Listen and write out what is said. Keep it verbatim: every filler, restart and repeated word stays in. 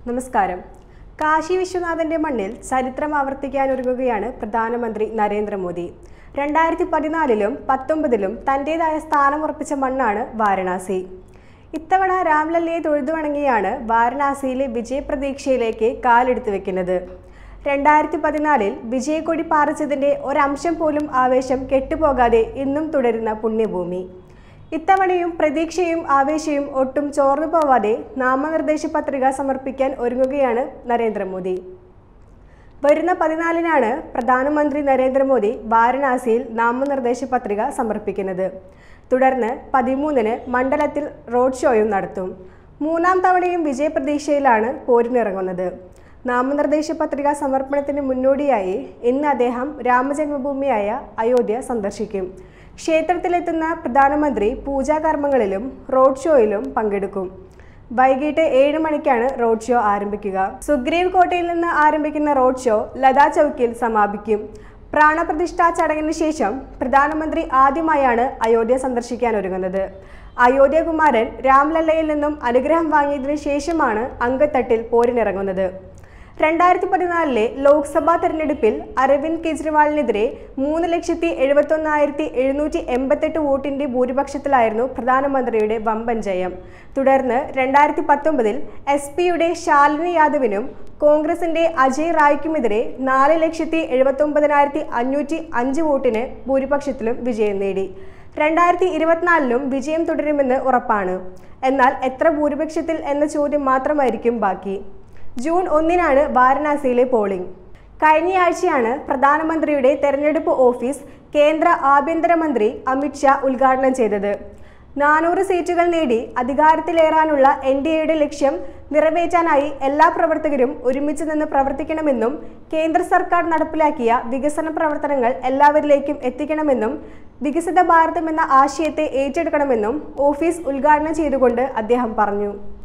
നമസ്കാരം. കാശി വിശ്വനാഥന്റെ മണ്ണിൽ ചരിത്രം ആവർത്തിക്കാനൊരുങ്ങുകയാണ് പ്രധാനമന്ത്രി നരേന്ദ്രമോദി. രണ്ടായിരത്തി പതിനാലിലും പത്തൊമ്പതിലും തന്റേതായ സ്ഥാനമുറപ്പിച്ച മണ്ണാണ് വാരണാസി. ഇത്തവണ രാംലല്ലയെ തൊഴുതു വണങ്ങിയാണ് വാരണാസിയിലെ വിജയപ്രതീക്ഷയിലേക്ക് കാലെടുത്തു വെക്കുന്നത്. രണ്ടായിരത്തി പതിനാലിൽ വിജയക്കൊടി പാറിച്ചതിന്റെ ഒരംശം പോലും ആവേശം കെട്ടുപോകാതെ ഇന്നും തുടരുന്ന പുണ്യഭൂമി. ഇത്തവണയും പ്രതീക്ഷയും ആവേശവും ഒട്ടും ചോർന്നു പോവാതെ നാമനിർദ്ദേശ പത്രിക സമർപ്പിക്കാൻ ഒരുങ്ങുകയാണ് നരേന്ദ്രമോദി. വരുന്ന പതിനാലിനാണ് പ്രധാനമന്ത്രി നരേന്ദ്രമോദി വാരണാസിയിൽ നാമനിർദ്ദേശ പത്രിക സമർപ്പിക്കുന്നത്. തുടർന്ന് പതിമൂന്നിന് മണ്ഡലത്തിൽ റോഡ് ഷോയും നടത്തും. മൂന്നാം തവണയും വിജയപ്രതീക്ഷയിലാണ് പോരിനിറങ്ങുന്നത്. നാമനിർദ്ദേശ പത്രിക സമർപ്പണത്തിന് മുന്നോടിയായി ഇന്ന് അദ്ദേഹം രാമജന്മഭൂമിയായ അയോധ്യ സന്ദർശിക്കും. ക്ഷേത്രത്തിലെത്തുന്ന പ്രധാനമന്ത്രി പൂജാകർമ്മങ്ങളിലും റോഡ് ഷോയിലും പങ്കെടുക്കും. വൈകിട്ട് ഏഴ് മണിക്കാണ് റോഡ് ഷോ ആരംഭിക്കുക. സുഗ്രീവ് കോട്ടയിൽ നിന്ന് ആരംഭിക്കുന്ന റോഡ് ഷോ ലതാ ചൗക്കിൽ സമാപിക്കും. പ്രാണപ്രതിഷ്ഠാ ചടങ്ങിന് ശേഷം പ്രധാനമന്ത്രി ആദ്യമായാണ് അയോധ്യ സന്ദർശിക്കാൻ ഒരുങ്ങുന്നത്. അയോധ്യ കുമാരൻ രാംലല്ലയിൽ നിന്നും അനുഗ്രഹം വാങ്ങിയതിനു ശേഷമാണ് അങ്കത്തട്ടിൽ പോരിനിറങ്ങുന്നത്. രണ്ടായിരത്തി പതിനാലിലെ ലോക്സഭാ തെരഞ്ഞെടുപ്പിൽ അരവിന്ദ് കെജ്രിവാളിനെതിരെ മൂന്ന് ലക്ഷത്തി എഴുപത്തി ഒന്നായിരത്തി എഴുന്നൂറ്റി എൺപത്തെട്ട് വോട്ടിന്റെ ഭൂരിപക്ഷത്തിലായിരുന്നു പ്രധാനമന്ത്രിയുടെ വമ്പൻ ജയം. തുടർന്ന് രണ്ടായിരത്തി പത്തൊമ്പതിൽ എസ് പിയുടെ ശാലിനി യാദവിനും കോൺഗ്രസിന്റെ അജയ് റായ്ക്കുമെതിരെ നാല് ലക്ഷത്തി എഴുപത്തി ഒമ്പതിനായിരത്തി അഞ്ഞൂറ്റി അഞ്ച് വോട്ടിന് ഭൂരിപക്ഷത്തിലും വിജയം നേടി. രണ്ടായിരത്തി ഇരുപത്തിനാലിലും വിജയം തുടരുമെന്ന് ഉറപ്പാണ്. എന്നാൽ എത്ര ഭൂരിപക്ഷത്തിൽ എന്ന ചോദ്യം മാത്രമായിരിക്കും ബാക്കി. ജൂൺ ഒന്നിനാണ് വാരണാസിയിലെ പോളിംഗ്. കഴിഞ്ഞയാഴ്ചയാണ് പ്രധാനമന്ത്രിയുടെ തെരഞ്ഞെടുപ്പ് ഓഫീസ് കേന്ദ്ര ആഭ്യന്തരമന്ത്രി അമിത് ഷാ ഉദ്ഘാടനം ചെയ്തത്. നാനൂറ് സീറ്റുകൾ നേടി അധികാരത്തിലേറാനുള്ള എൻ ഡി എയുടെ ലക്ഷ്യം നിറവേറ്റാനായി എല്ലാ പ്രവർത്തകരും ഒരുമിച്ച് നിന്ന് പ്രവർത്തിക്കണമെന്നും കേന്ദ്ര സർക്കാർ നടപ്പിലാക്കിയ വികസന പ്രവർത്തനങ്ങൾ എല്ലാവരിലേക്കും എത്തിക്കണമെന്നും വികസിത ഭാരതം എന്ന ആശയത്തെ ഏറ്റെടുക്കണമെന്നും ഓഫീസ് ഉദ്ഘാടനം ചെയ്തുകൊണ്ട് അദ്ദേഹം പറഞ്ഞു.